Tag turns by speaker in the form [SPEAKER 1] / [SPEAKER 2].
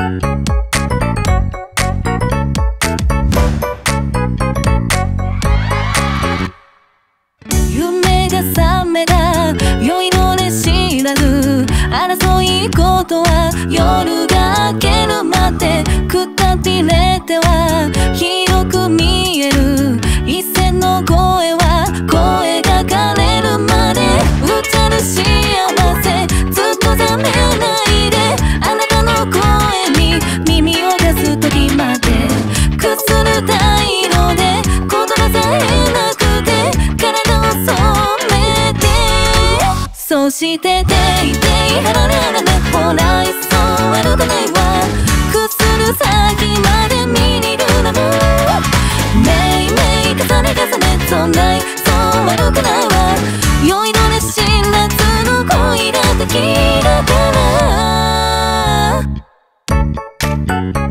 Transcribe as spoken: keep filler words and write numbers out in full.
[SPEAKER 1] 夢が覚めが酔いどれ知らず、争い事は夜が明けるまでくたびれては広く見える一線の声は声が枯れるまで歌る幸せずっと覚めないで、あなたの声に耳を貸す時までくする太陽で言葉さえなくて体を染めて、そしてデイデイハララララほらいっそ悪くないわ、くする先まで見にるなもめいめい重ね重ねそんないそう悪くないわ、酔いどれ知らずの恋だって気だから